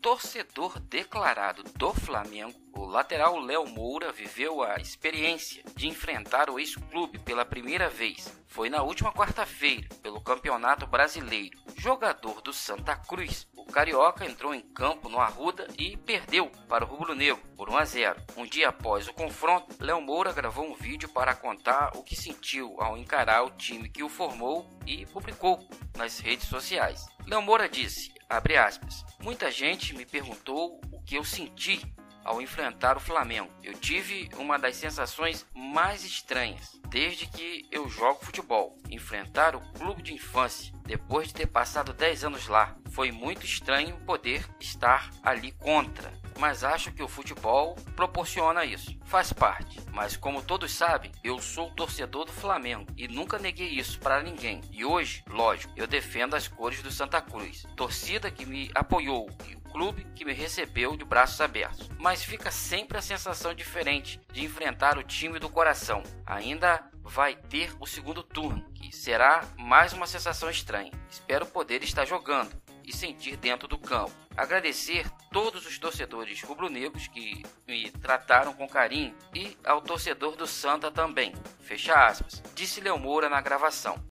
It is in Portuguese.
torcedor declarado do Flamengo, o lateral Léo Moura viveu a experiência de enfrentar o ex-clube pela primeira vez. Foi na última quarta-feira, pelo Campeonato Brasileiro. Jogador do Santa Cruz, o carioca entrou em campo no Arruda e perdeu para o rubro-negro por 1-0. Um dia após o confronto, Léo Moura gravou um vídeo para contar o que sentiu ao encarar o time que o formou e publicou nas redes sociais. Léo Moura disse, abre aspas, muita gente me perguntou o que eu senti ao enfrentar o Flamengo. Eu tive uma das sensações mais estranhas desde que eu jogo futebol. Enfrentar o clube de infância, depois de ter passado 10 anos lá. Foi muito estranho poder estar ali contra. Mas acho que o futebol proporciona isso. Faz parte. Mas como todos sabem, eu sou torcedor do Flamengo e nunca neguei isso para ninguém. E hoje, lógico, eu defendo as cores do Santa Cruz. Torcida que me apoiou e o clube que me recebeu de braços abertos. Mas fica sempre a sensação diferente de enfrentar o time do coração. Ainda vai ter o segundo turno, que será mais uma sensação estranha. Espero poder estar jogando e sentir dentro do campo. Agradecer todos os torcedores rubro-negros que me trataram com carinho e ao torcedor do Santa também. Fecha aspas. Disse Léo Moura na gravação.